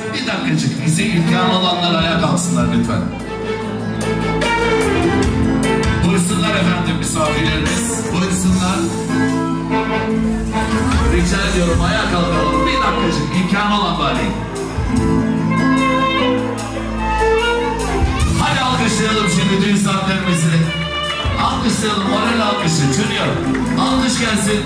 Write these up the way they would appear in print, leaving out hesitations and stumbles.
Bir dakikacık, bize imkanı olanlar ayağa kalksınlar lütfen. Buyursunlar efendim misafirlerimiz, buyursunlar. Rica ediyorum ayağa kalkalım. Bir dakikacık, imkanı olan bari. Hadi alkışlayalım şimdi düğün saatlerimizi. Alkışlayalım, moral alkışı. Junior, alkış gelsin.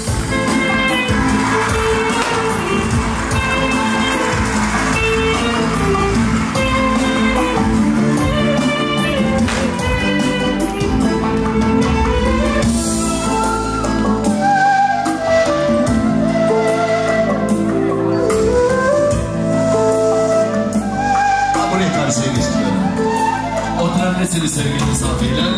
Oturabilirsiniz sevgili misafirler.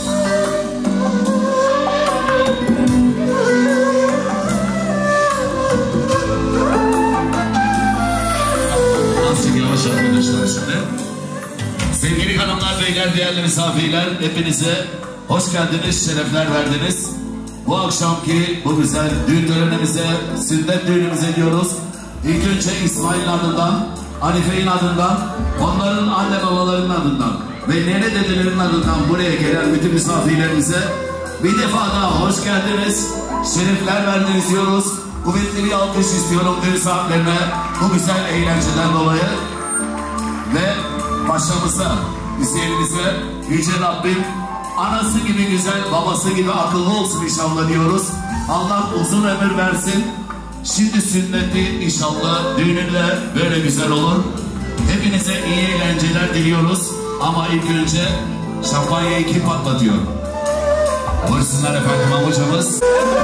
Azıcık yavaş arkadaşlar şimdi. Sevgili hanımlar, beyler, değerli misafirler, hepinize hoş geldiniz, şerefler verdiniz. Bu akşamki bu güzel düğün törenimize, sünnet düğünümüze diyoruz. İlk önce İsmail'in adından, Hanife'nin adından, onların anne babalarının adından ve nene dedelerin adından buraya gelen bütün misafirlerimize bir defa daha hoş geldiniz, şerefler verdiniz diyoruz. Kuvvetli bir alkış istiyorum düğün saatlerine, bu güzel eğlenceden dolayı. Ve başımıza, Hüseyin'imize Yüce Rabbim anası gibi güzel, babası gibi akıllı olsun inşallah diyoruz. Allah uzun ömür versin. Şimdi sünneti inşallah düğününde böyle güzel olur. Hepinize iyi eğlenceler diliyoruz. Ama ilk önce şampanyayı kim patlatıyor? Buyursunlar efendim amcamız.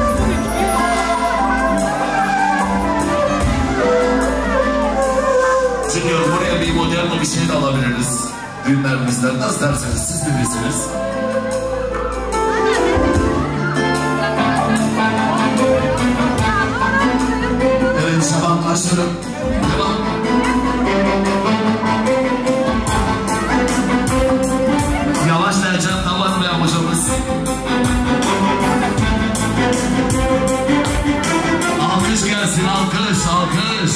Junior, buraya bir modern bir şey de alabiliriz. Düğünlerimizden nasıl derseniz siz bilirsiniz. Evet Şaban, başlıyorum. Devam. Yavaş Ercan, tamam be amcamız. Alkış gelsin, alkış, alkış.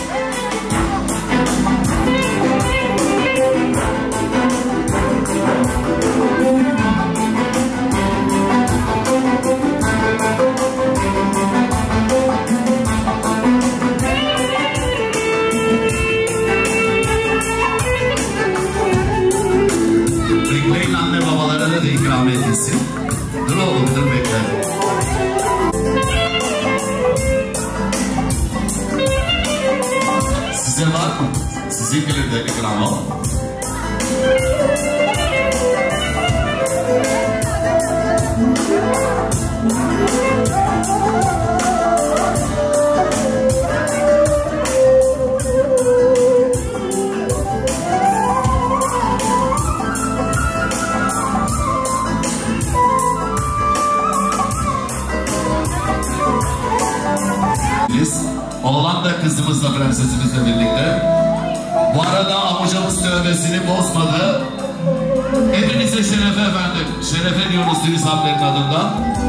Bekleyin, anne babalarına da ikram edilsin. Dur oğlum, dur bekle. Size var mı? Sizinkiler de ikram al. Oğlan da kızımızla, prensesimizle birlikte. Bu arada amcamız tövbesini bozmadı. Hepinize şerefe efendim. Şerefe diyoruz düğün saatlerinin adından.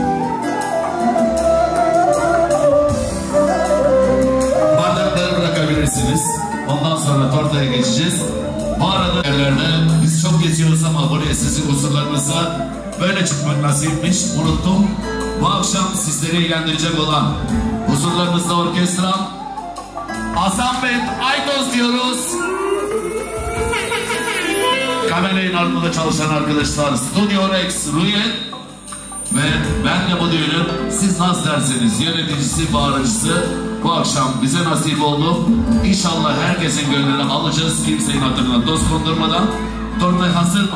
Bardakları bırakabilirsiniz. Ondan sonra tortaya geçeceğiz. Bu arada yerlerde biz çok geziyoruz ama buraya sizin huzurlarınıza böyle çıkmak nasipmiş. Unuttum. Bu akşam sizleri eğlendirecek olan huzurlarınızda orkestra Hasan Bey Aytos diyoruz. Kamerayın ardında çalışan arkadaşlar Studio Rex Ruyen ve ben de bu düğünün siz nasıl derseniz yöneticisi, bağırıcısı bu akşam bize nasip oldu. İnşallah herkesin gönlünü alacağız, kimsenin hatırına dost kondurmadan. Tortay hazır mı?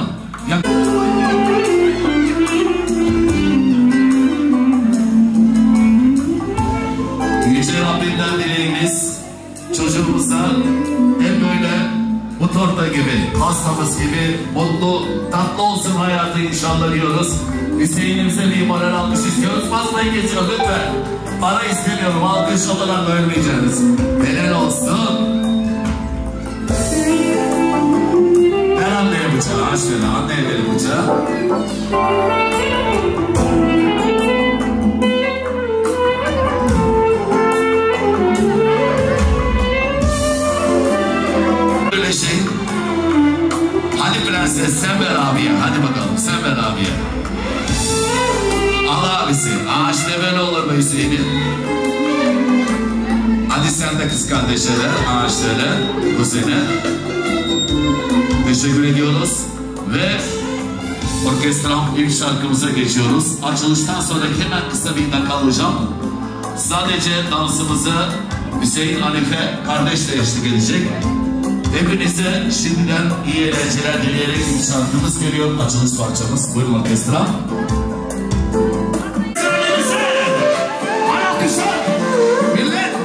Yüce Rabbimden dileğimiz çocuğumuza hep böyle bu torta gibi, hastamız gibi mutlu, tatlı olsun hayatı inşallah diyoruz. Hüseyin'imize bir moral alkış istiyoruz. Fazlayı geçiyor lütfen. Para istemiyorum, alkış olarak ölmeyeceğiz. Helal olsun. Ver anneye bıçağı, aç beni, anneye verin bıçağı. böyle şey? Hadi prenses sen ver abiye. Hadi bakalım sen ver abiye. Al abisi. İşte böyle olur be Hüseyin'im. Hadi sen de kız kardeşe ver. Şöyle kuzene. Teşekkür ediyoruz. Ve orkestram ilk şarkımıza geçiyoruz. Açılıştan sonra hemen kısa bir dakika alacağım. Sadece dansımızı Hüseyin Hanife kardeşle eşlik edecek. Hepinize şimdiden iyi eğlenceler dileyerek ilk şarkımız geliyor. Açılış parçamız. Buyurun orkestra. Millet!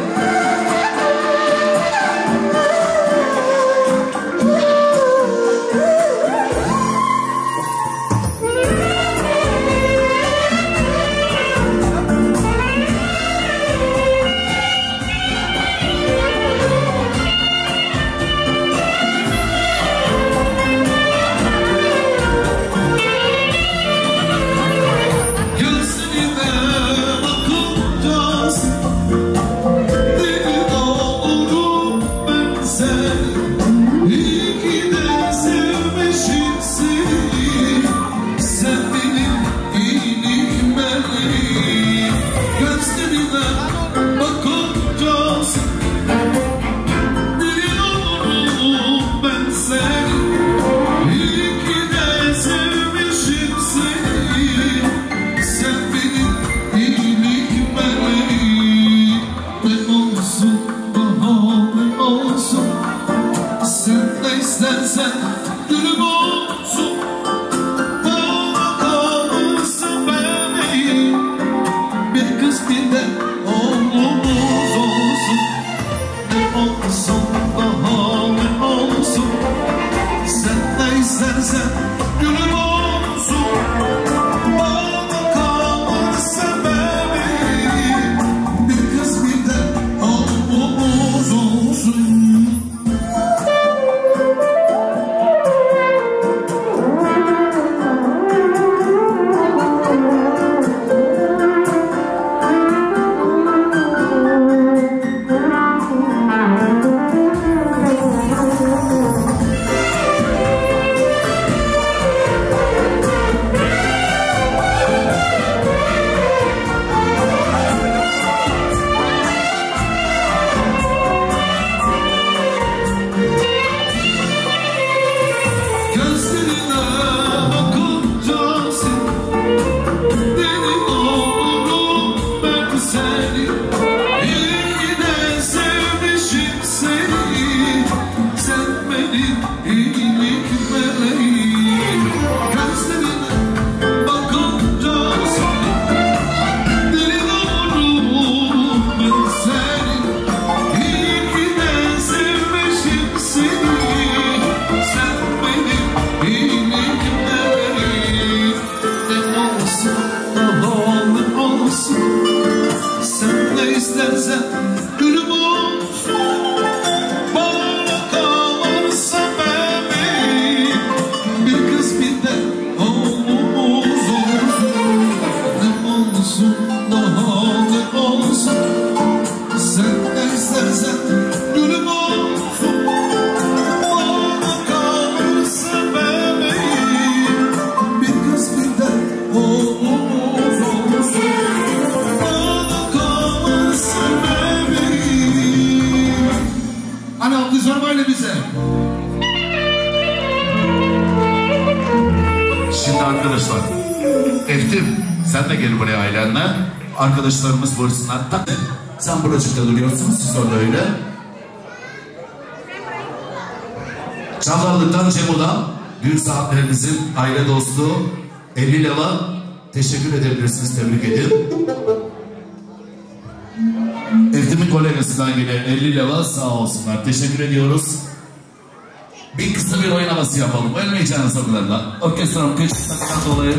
Arkadaşlarımız buyursunlar. Sen buracıkta duruyorsunuz, siz orada öyle. Çavdarlık'tan Cemo'dan düğün saatlerimizin aile dostu 50 leva teşekkür edebilirsiniz, tebrik edin. Eftim'in kolegasından yine 50 leva sağ olsunlar, teşekkür ediyoruz. Bir kısa bir oyun havası yapalım, ölmeyeceğiniz sakılarla. Orkestram geçtikten dolayı.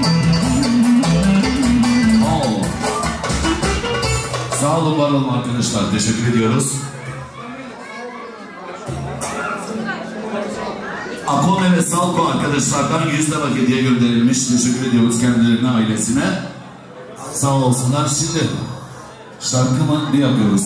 Sağ olun, var olun arkadaşlar. arkadaşlar. Teşekkür ediyoruz. Akome ve Salko arkadaşlardan 100 lira hediye gönderilmiş. Teşekkür ediyoruz kendilerine, ailesine. Sağ olsunlar. Şimdi şarkımı ne yapıyoruz?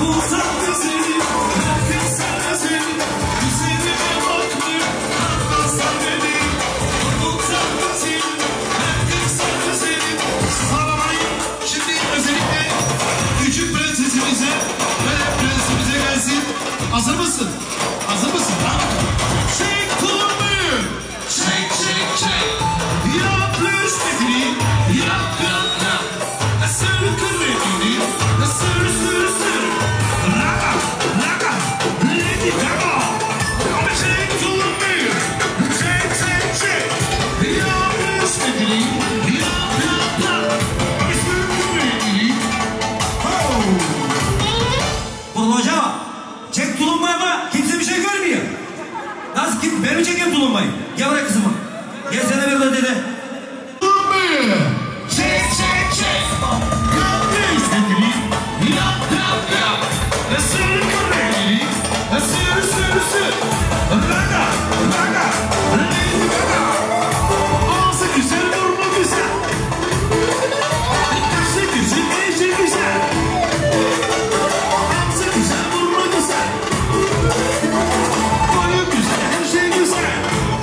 Hazır mısın? Hazır mısın? Çek tulumbayı. Çek, çek, çek. Yap lüstretini. Yap, yap, yap. Sır kırmızını. Sır, sır, sır. Raga, raga. Lady Gaga. Çek tulumbayı. Çek, çek, çek. Yap lüstretini. Yap, yap, yap. Sır kırmızını. Oğlum hocam. Çek tulumbayı ama kimse bir şey görmüyor. Nasıl kim? Ben mi çekeyim tulumbayı? Gel buraya kızım. Gel sen de bir de dede. Tulumbayı. Çek, çek, çek. Yap lüstretini. Yap, yap, yap. Sır kırmızını. Sır, sır, sır. Raga, raga. Lady Gaga. Ağzı güzel, burnu güzel. Kaşı güzel, eşi güzel. Ağzı güzel, burnu güzel. Boyu güzel, her şey güzel.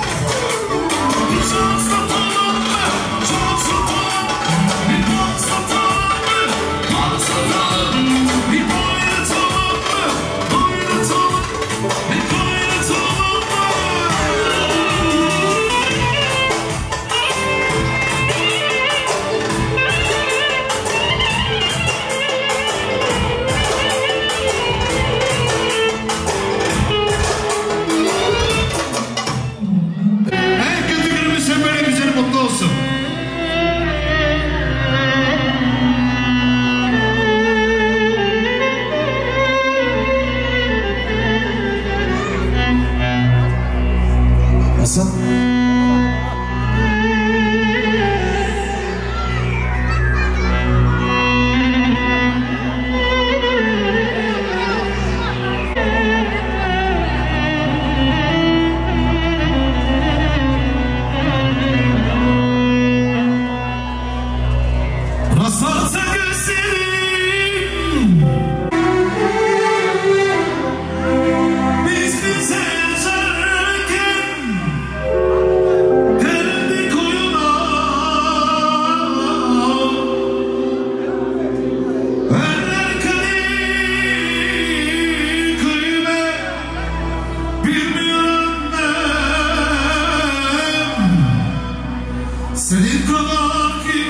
Çok satalım mı? Çok satalım. Bir bok satalım mı? Bok satalım. Bir oynatalım mı? Oynatalım. Bir oynatalım mı? En kötü günümüz hep böyle güzel, mutlu olsun. Nasıl? Rasatsa gözlerim. Biz bize yazarken geldi koyuna. Eller kadir kıymet bilmiyor annem. Senin kadar ki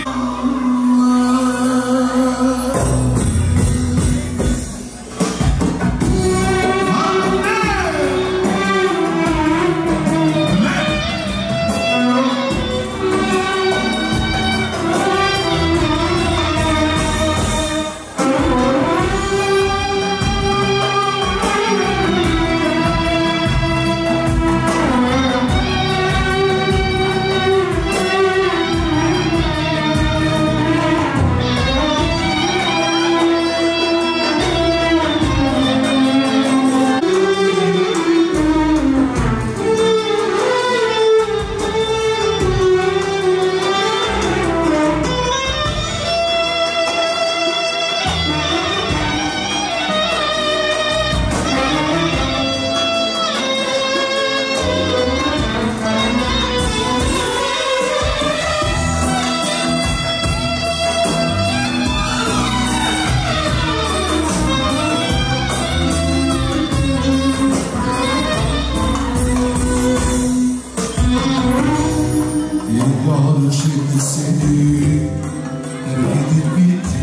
yıllar şimdi seni terk edip gitti.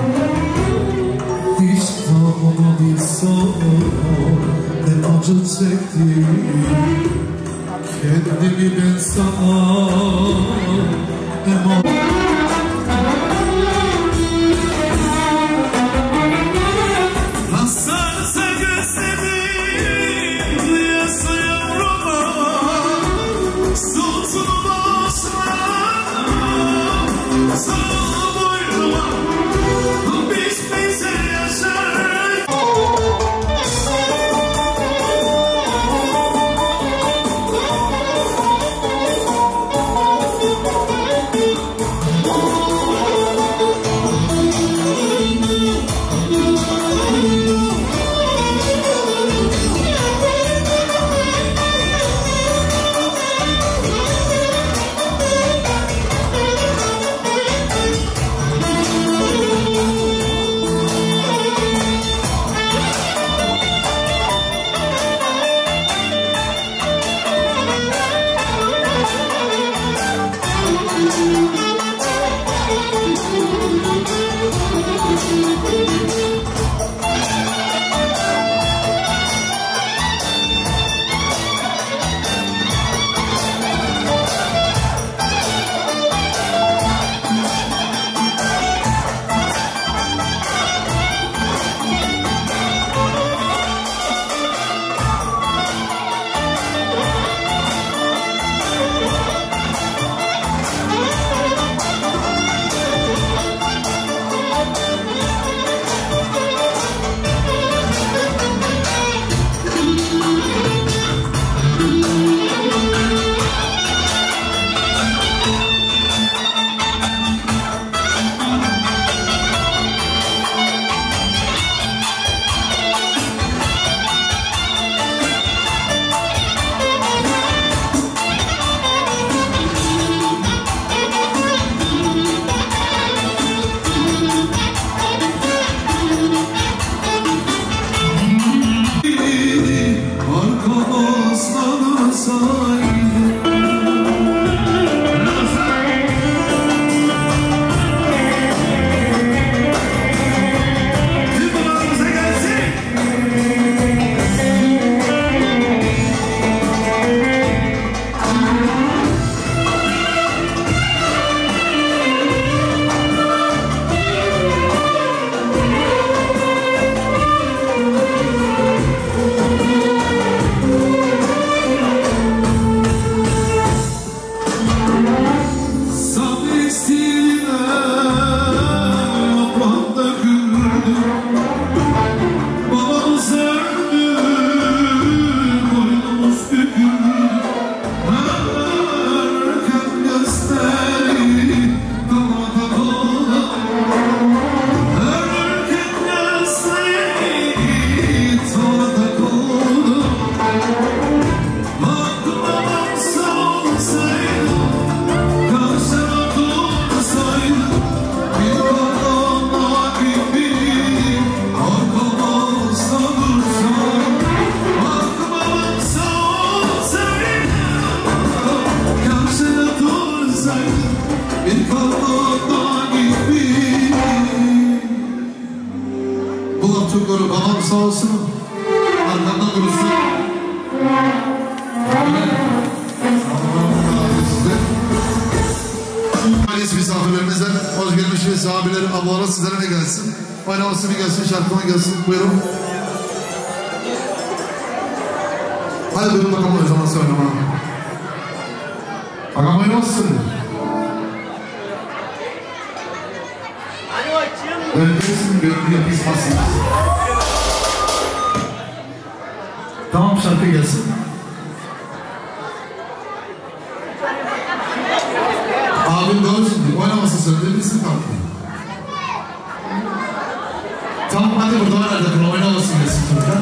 Hiç tanımadıysan ne acı çektim. Kendimi ben sana Nasılsa gözlerim duyası yavruma. Sultunu basma sana boynuma. Biz bize yaşarız. Bu laf çok doğru. Babam sağ olsun. Arkamdan durursun. Ailesi misafirlerimize hoş gelmişsiniz. Abileri, ablalar sizlere ne gelsin? Oynaması bir gelsin, şarkıma gelsin. Buyurun. Hadi buyurun bakalım o zaman söyleme. Bakalım oynamasın. Öldürsün, gönlüye pismasın. Tamam, şarkı gelsin. Abim doğru şimdi, oynamasın söyledi, bilsin kalktı. Tamam, hadi burada var nerede, oynamasın gelsin çocuklar.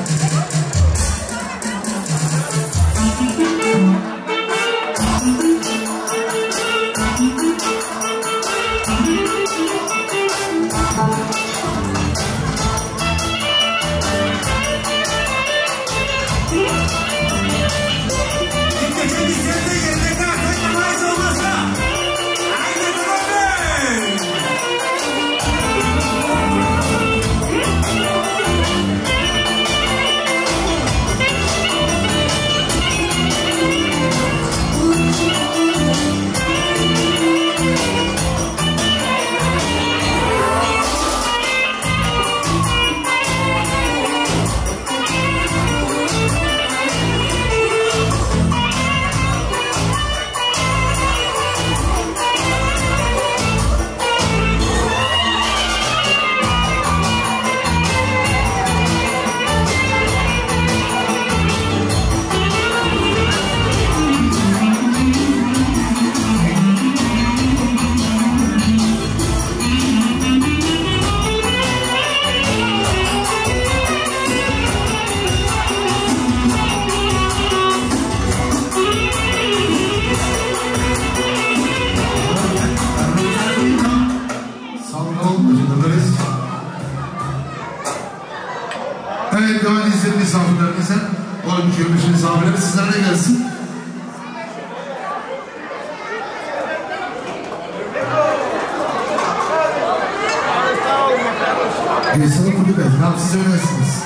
Evet, değerli izleyen misafirlerimize, olmuş görmüş misafirlerimiz sizlere de gelsin. Sana kurdu ben, tamam siz öylesiniz.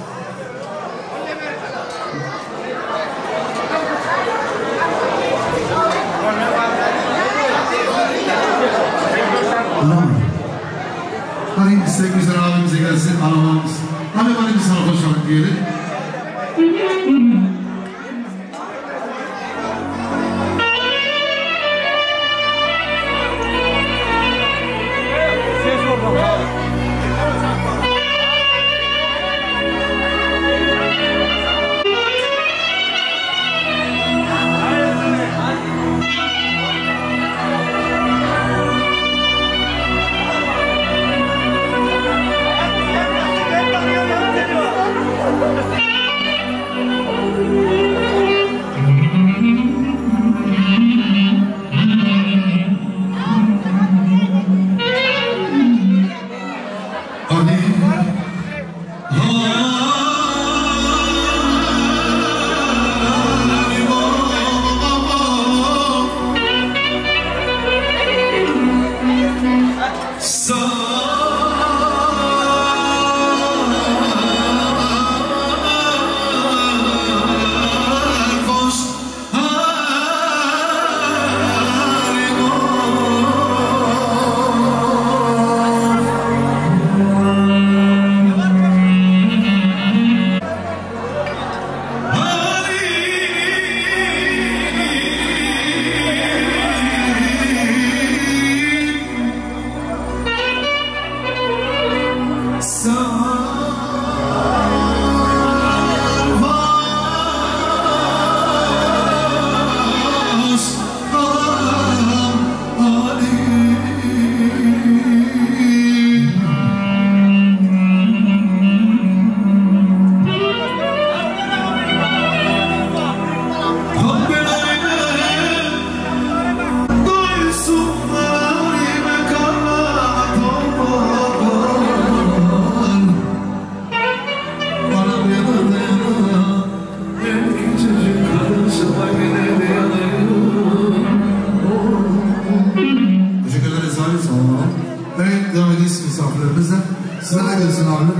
Hadi istek güzel abimize gelsin, anamamız. Hadi bana bir sana koşalım diyelim. gelsin abi.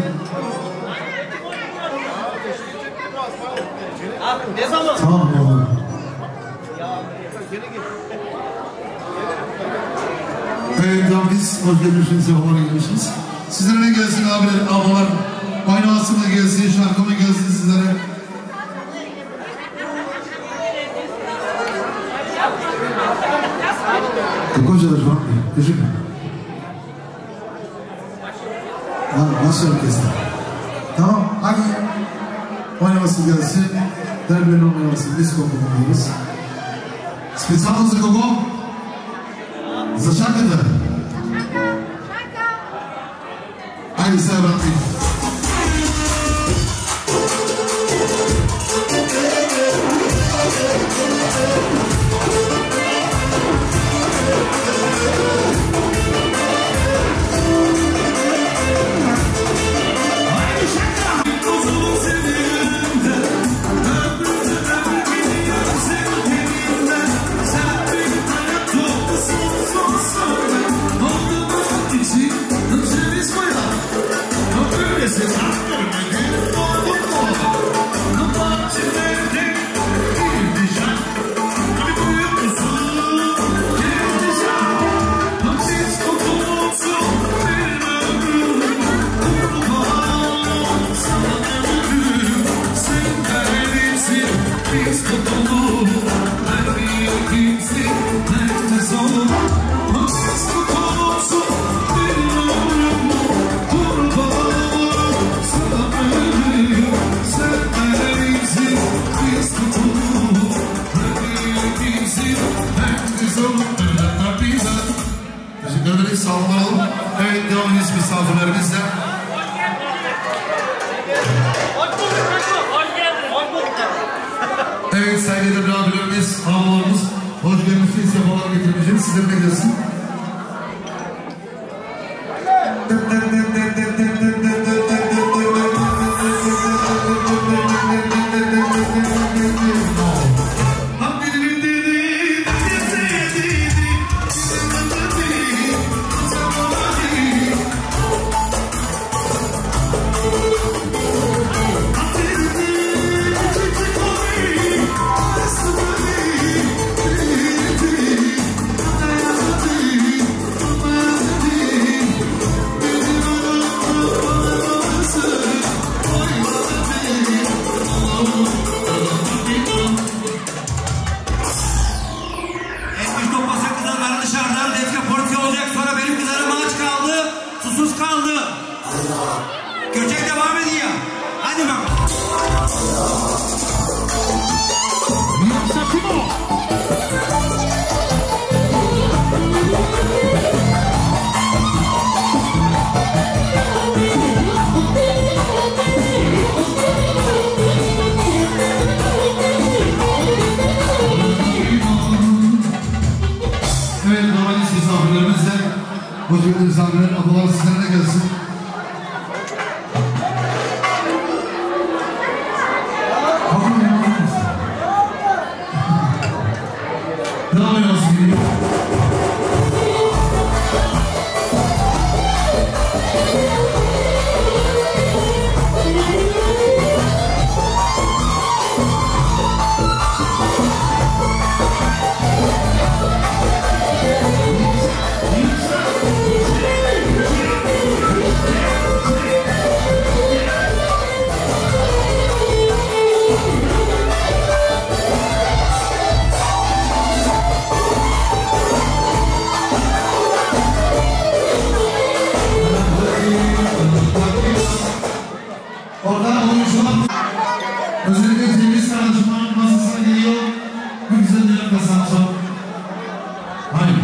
Ne zaman? Tamam oğlum. Evet tamam biz hoş gelmişsiniz, sefalar gelmişsiniz. Sizlere ne gelsin abiler, ablalar? Oynasın mı gelsin, şarkı mı gelsin sizlere? Kocalar var mı? Teşekkür ederim. Nasıl orkestra? Tamam, hadi oynaması gelsin. Derbilerin oynaması, biz kokuyoruz. Specjalno za kogo? Za Šakata. Ajde se vrati. Evet, devam ediyoruz misafirlerimizle. Evet, saygıdeğer abilerimiz, ağalarımız, hoş gelmişsiniz, sefalar getirmişsiniz. Sizlere ne gelsin? Göçek devam ediyor. Hadi bakalım. Evet, normal misafirlerimizle hoş geldiniz misafirler. Ablalar sizlere ne gelsin? Devam ediyoruz gibi. Oradan oyuncular özellikle temiz kardeşimlerin masasına geliyor. Bu güzel bir kazanacak. Hayır.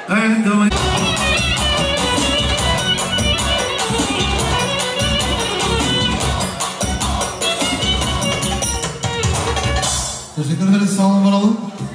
Evet, devam. Teşekkür ederiz. Sağ olun, var olun.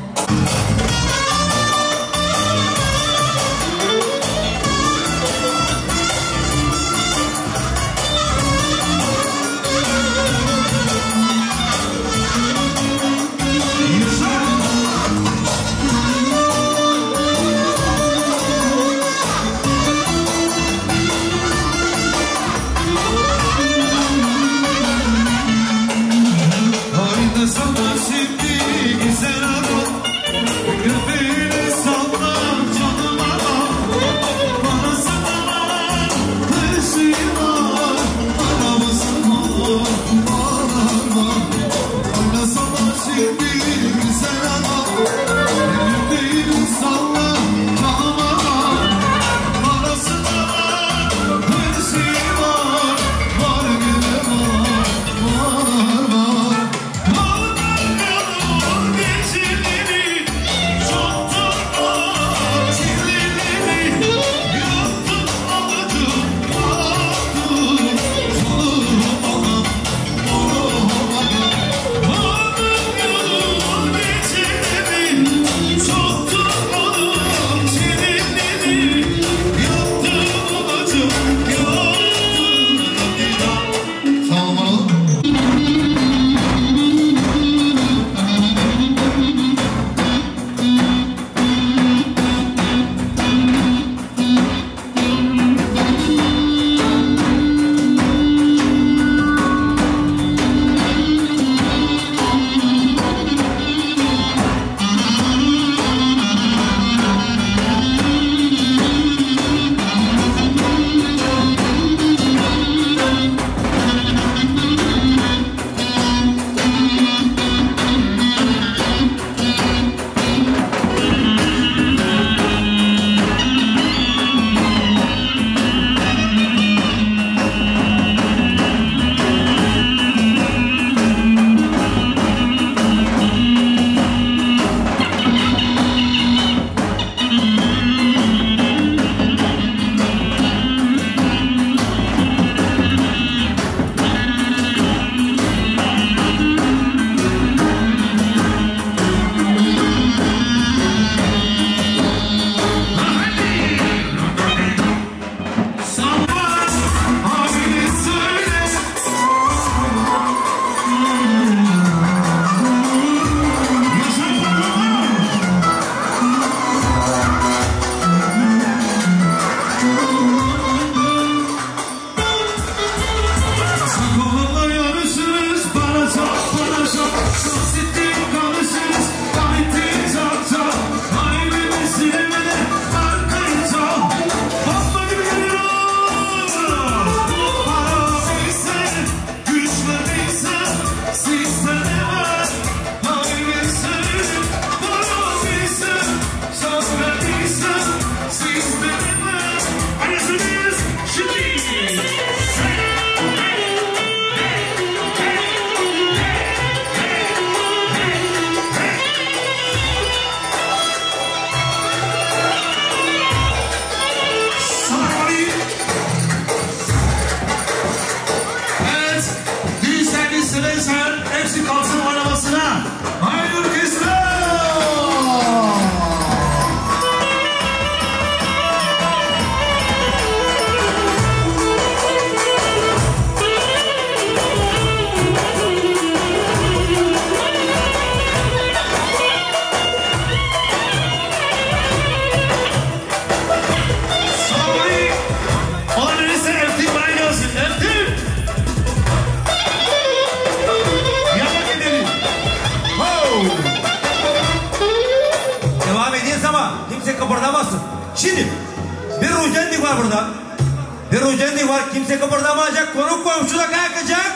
Şimdi bir rujendik var burada. Bir rujendik var. Kimse kıpırdamayacak. Konuk komşu da kalkacak.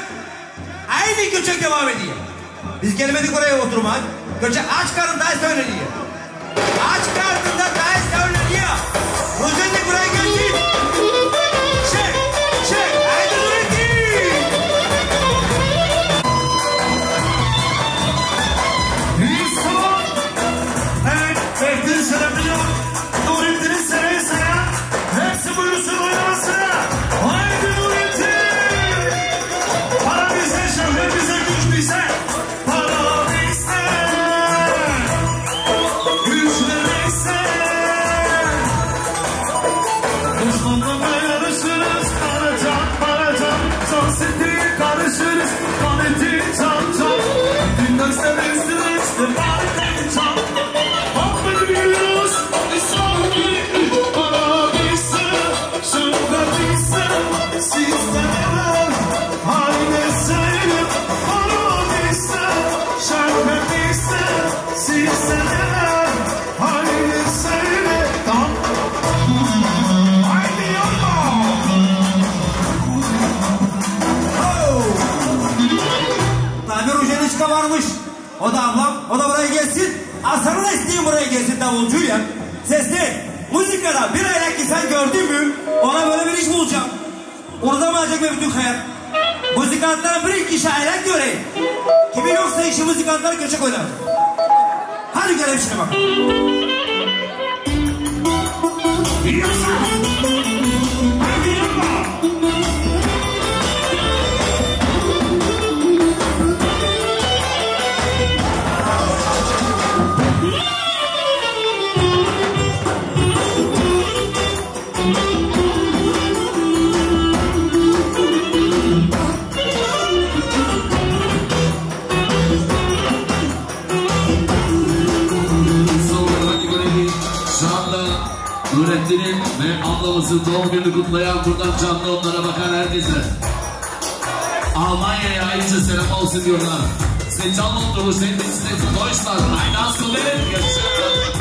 Aynı göçek devam ediyor. Biz gelmedik oraya oturmak. Göçek aç karnında söyleniyor. Aç karnında söyleniyor. Rujendik buraya gelsin. Çek. Çek. Haydi Nurettin. Evet. Bekleyin selamını. Nurettin'i O da ablam, o da buraya gelsin. Aslanı da isteyeyim buraya gelsin davulcuyu ya. Sesli, müzikada bir aylak ki sen gördün mü? Ona böyle bir iş bulacağım. Orada mı alacak be bütün hayat? Müzikantlara bir kişi aylak göreyim. Kimi yoksa işi müzikantlara köşe koyar. Hadi görelim şimdi bak. Yoksa hadi yapma. Nurettin'in ve ablamızın doğum günü kutlayan buradan canlı onlara bakan herkese Almanya'ya ayrıca selam olsun diyorlar. Size canlı oturmuş, size Deutschland, ein Askel, yaşasın.